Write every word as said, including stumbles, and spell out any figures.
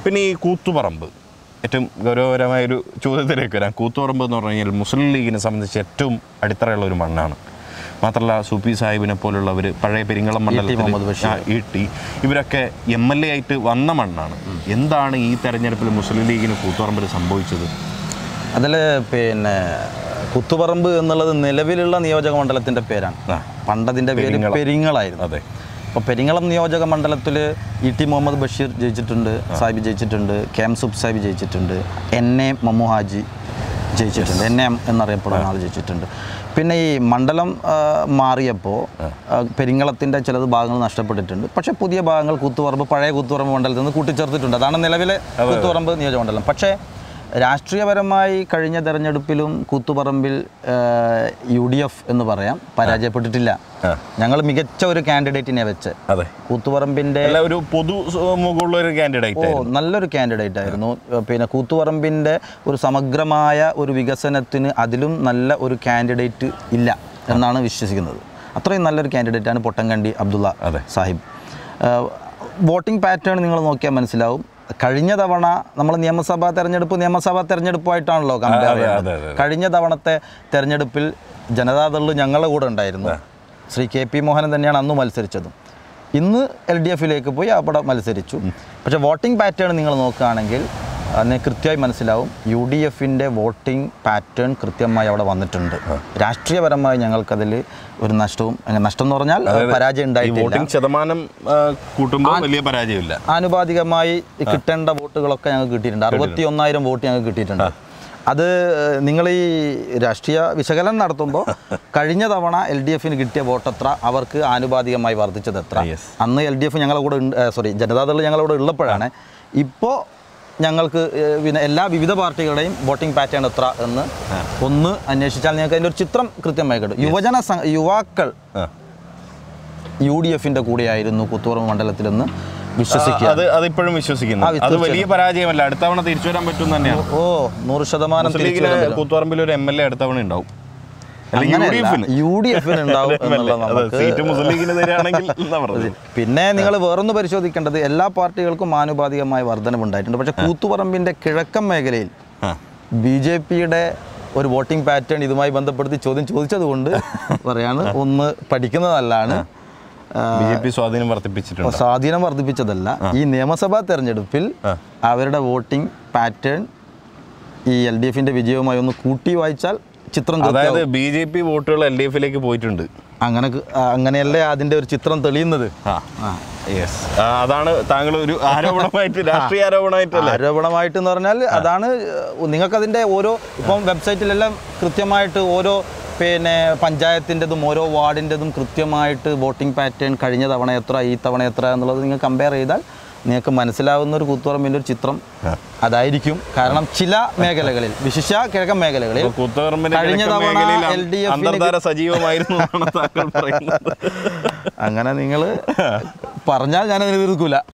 പിന്നെ ഈ കൂത്തുപറമ്പ് ഏറ്റവും ഗൗരവകരമായൊരു ചോദ്യത്തിലേക്ക് വരാം. കൂത്തുപറമ്പ് എന്ന് പറഞ്ഞു കഴിഞ്ഞാൽ മുസ്ലിം ലീഗിനെ സംബന്ധിച്ച് ഏറ്റവും അടിത്തറയുള്ള ഒരു മണ്ണാണ്. മാത്രമല്ല സൂഫി സാഹിബിനെ പോലുള്ളവർ പഴയ പെരിങ്ങളം മണ്ഡലത്തിൽ ഇ ടി ഇവരൊക്കെ എം എൽ എ ആയിട്ട് വന്ന മണ്ണാണ്. എന്താണ് ഈ തെരഞ്ഞെടുപ്പിൽ മുസ്ലിം ലീഗിന് കൂത്തുപറമ്പിൽ സംഭവിച്ചത്? അതിൽ പിന്നെ കൂത്തുപറമ്പ് എന്നുള്ളത് നിലവിലുള്ള നിയോജക മണ്ഡലത്തിൻ്റെ പേരാണ്. പണ്ടതിൻ്റെ പേര് പെരിങ്ങളായിരുന്നു. അതെ. അപ്പോൾ പെരിങ്ങളം നിയോജക മണ്ഡലത്തിൽ ഇ ടി മുഹമ്മദ് ബഷീർ ജയിച്ചിട്ടുണ്ട്, സാഹിബ് ജയിച്ചിട്ടുണ്ട്, കെ എം സുബ് സാഹിബ് ജയിച്ചിട്ടുണ്ട്, എൻ എ മമ്മു ഹാജി ജയിച്ചിട്ടുണ്ട്, എൻ എം എന്നറിയപ്പെടുന്ന ആൾ ജയിച്ചിട്ടുണ്ട്. പിന്നെ ഈ മണ്ഡലം മാറിയപ്പോൾ പെരിങ്ങളത്തിൻ്റെ ചിലത് ഭാഗങ്ങൾ നഷ്ടപ്പെട്ടിട്ടുണ്ട്. പക്ഷേ പുതിയ ഭാഗങ്ങൾ കൂത്തുപറമ്പ് പഴയ കൂത്തുപറമ്പ് മണ്ഡലത്തിൽ നിന്ന് കൂട്ടിച്ചേർത്തിട്ടുണ്ട്. അതാണ് നിലവിലെ കൂത്തുപറമ്പ് നിയോജക മണ്ഡലം. പക്ഷേ രാഷ്ട്രീയപരമായി കഴിഞ്ഞ തെരഞ്ഞെടുപ്പിലും കൂത്തുപറമ്പിൽ യു ഡി എഫ് എന്ന് പറയാം പരാജയപ്പെട്ടിട്ടില്ല. ഞങ്ങൾ മികച്ച ഒരു കാൻഡിഡേറ്റിനെ വെച്ച് കൂത്തുപറമ്പിൻ്റെ ഒരു പൊതു ഒരു കാൻഡിഡേറ്റ് ഓ നല്ലൊരു കാൻഡിഡേറ്റ് ആയിരുന്നു. പിന്നെ കൂത്തുപറമ്പിൻ്റെ ഒരു സമഗ്രമായ ഒരു വികസനത്തിന് അതിലും നല്ല ഒരു കാൻഡിഡേറ്റ് ഇല്ല എന്നാണ് വിശ്വസിക്കുന്നത്. അത്രയും നല്ലൊരു കാൻഡിഡേറ്റാണ് പൊട്ടങ്കണ്ടി അബ്ദുള്ള സാഹിബ്. വോട്ടിംഗ് പാറ്റേൺ നിങ്ങൾ നോക്കിയാൽ മനസ്സിലാവും. കഴിഞ്ഞ തവണ നമ്മൾ നിയമസഭാ തെരഞ്ഞെടുപ്പ് നിയമസഭാ തെരഞ്ഞെടുപ്പായിട്ടാണല്ലോ കമ്പയർ ചെയ്യുന്നത്. കഴിഞ്ഞ തവണത്തെ തെരഞ്ഞെടുപ്പിൽ ജനതാദൾ ഞങ്ങളുടെ കൂടെ ഉണ്ടായിരുന്നു. ശ്രീ കെ പി മോഹനൻ തന്നെയാണ് അന്ന് മത്സരിച്ചതും. ഇന്ന് എൽ ഡി എഫിലേക്ക് പോയി അവിടെ മത്സരിച്ചു. പക്ഷേ വോട്ടിംഗ് പാറ്റേൺ നിങ്ങൾ നോക്കുകയാണെങ്കിൽ അതിന് കൃത്യമായി മനസ്സിലാവും. യു ഡി എഫിൻ്റെ വോട്ടിംഗ് പാറ്റേൺ കൃത്യമായി അവിടെ വന്നിട്ടുണ്ട്. രാഷ്ട്രീയപരമായി ഞങ്ങൾക്കതിൽ ഒരു നഷ്ടവും നഷ്ടം എന്ന് പറഞ്ഞാൽ പരാജയം ഉണ്ടായിട്ടില്ല. ശതമാനം കൂട്ടുമ്പോൾ വലിയ പരാജയമില്ല. ആനുപാതികമായി കിട്ടേണ്ട വോട്ടുകളൊക്കെ ഞങ്ങൾക്ക് കിട്ടിയിട്ടുണ്ട്. അറുപത്തി ഒന്നായിരം വോട്ട് ഞങ്ങൾക്ക് കിട്ടിയിട്ടുണ്ട്. അത് നിങ്ങൾ ഈ രാഷ്ട്രീയ വിശകലനം നടത്തുമ്പോൾ കഴിഞ്ഞ തവണ എൽ ഡി എഫിന് കിട്ടിയ വോട്ടെത്ര അവർക്ക് ആനുപാതികമായി വർദ്ധിച്ചത് എത്ര? അന്ന് എൽ ഡി എഫ് ഞങ്ങളുടെ കൂടെ സോറി ജനതാദൾ ഞങ്ങളുടെ കൂടെ ഉള്ളപ്പോഴാണ്. ഇപ്പോൾ ഞങ്ങൾക്ക് പിന്നെ എല്ലാ വിവിധ പാർട്ടികളുടെയും വോട്ടിംഗ് പാറ്റേൺ എത്ര എന്ന് ഒന്ന് അന്വേഷിച്ചാൽ നിങ്ങൾക്ക് അതിൻ്റെ ഒരു ചിത്രം കൃത്യമായി കിട്ടും. യുവജന യുവാക്കൾ യു ഡി എഫിൻ്റെ കൂടെയായിരുന്നു കൂത്തുപറമ്പ് മണ്ഡലത്തിലെന്ന് വിശ്വസിക്കുക. അത് അതിപ്പോഴും വിശ്വസിക്കുന്നു. അത് വലിയ പരാജയമല്ല. അടുത്ത തവണ തിരിച്ചു വരാൻ പറ്റും തന്നെയാണ്. ഓ നൂറ് ശതമാനം കൂത്തുപറമ്പിൽ ഒരു എം എൽ എ അടുത്ത തവണ ഉണ്ടാവും. യു ഡി എഫിന് ഉണ്ടാവും എന്നുള്ളത്. പിന്നെ നിങ്ങൾ വേറൊന്ന് പരിശോധിക്കേണ്ടത് എല്ലാ പാർട്ടികൾക്കും ആനുപാതികമായ വർധനവുണ്ടായിട്ടുണ്ട്. പക്ഷേ കൂത്തുപറമ്പിന്റെ കിഴക്കൻ മേഖലയിൽ ബി ജെ പിയുടെ ഒരു വോട്ടിംഗ് പാറ്റേൺ ഇതുമായി ബന്ധപ്പെടുത്തി ചോദ്യം ചോദിച്ചത് കൊണ്ട് പറയാണ് ഒന്ന് പഠിക്കുന്നത് നല്ലതാണ്. ബി ജെ പി സ്വാധീനം വർദ്ധിപ്പിച്ചിട്ടുണ്ട്. സ്വാധീനം വർദ്ധിപ്പിച്ചതല്ല, ഈ നിയമസഭാ തെരഞ്ഞെടുപ്പിൽ അവരുടെ വോട്ടിംഗ് പാറ്റേൺ ഈ എൽ ഡി എഫിന്റെ വിജയവുമായി ഒന്ന് കൂട്ടി വായിച്ചാൽ ചിത്രം. അതായത് ബി ജെ പി വോട്ടുകൾ എൽ ഡി എഫിലേക്ക് പോയിട്ടുണ്ട്. അങ്ങനെ അങ്ങനെയല്ലേ അതിന്റെ ഒരു ചിത്രം തെളിയുന്നത്. അതാണ് താങ്കൾ ഒരു ആരോപണമായിട്ട് രാഷ്ട്രീയ ആരോപണമായിട്ടല്ല ആരോപണമായിട്ട് എന്ന് പറഞ്ഞാൽ അതാണ്. നിങ്ങൾക്കതിൻ്റെ ഓരോ ഇപ്പം വെബ്സൈറ്റിലെല്ലാം കൃത്യമായിട്ട് ഓരോ പിന്നെ പഞ്ചായത്തിൻ്റെതും ഓരോ വാർഡിൻ്റെതും കൃത്യമായിട്ട് വോട്ടിംഗ് പാറ്റേൺ കഴിഞ്ഞ തവണ എത്ര ഈ തവണ എത്ര എന്നുള്ളത് നിങ്ങൾ കമ്പയർ ചെയ്താൽ നിങ്ങൾക്ക് മനസ്സിലാവുന്ന ഒരു കൂത്തുപറമ്പിൻ്റെ ഒരു ചിത്രം അതായിരിക്കും. കാരണം ചില മേഖലകളിൽ വിശിഷ്ട കിഴക്കൻ മേഖലകളിൽ കഴിഞ്ഞ തവണ എൽ ഡി എഫ് സജീവമായിരുന്നു അങ്ങനെ നിങ്ങൾ പറഞ്ഞാൽ ഞാനതിന് എതിർക്കൂല.